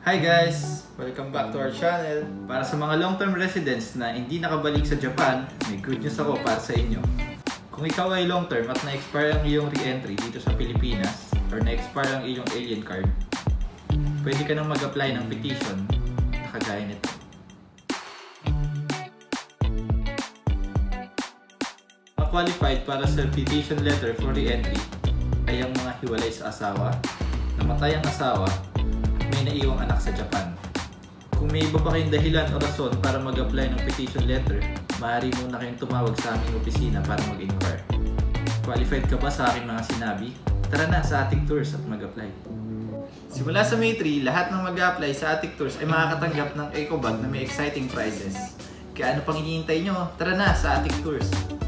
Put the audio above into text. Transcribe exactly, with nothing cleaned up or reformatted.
Hi guys! Welcome back to our channel. Para sa mga long-term residents na hindi nakabalik sa Japan, may good news ako para sa inyo. Kung ikaw ay long-term at na-expire ang iyong re-entry dito sa Pilipinas or na-expire ang iyong alien card, pwede ka nang mag-apply ng petition na kagaya nito. Ang qualified para sa petition letter for re-entry ay ang mga hiwalay sa asawa, namatay ang asawa, may naiwang anak sa Japan. Kung may iba pa kayong dahilan o rason para mag-apply ng petition letter, maaari muna kayong tumawag sa aming opisina para mag-inquire. Qualified ka ba sa aking mga sinabi? Tara na sa Attic Tours at mag-apply. Simula sa May three, lahat ng mag-apply sa Attic Tours ay makakatanggap ng eco bag na may exciting prizes. Kaya ano pang hinihintay nyo? Tara na sa Attic Tours!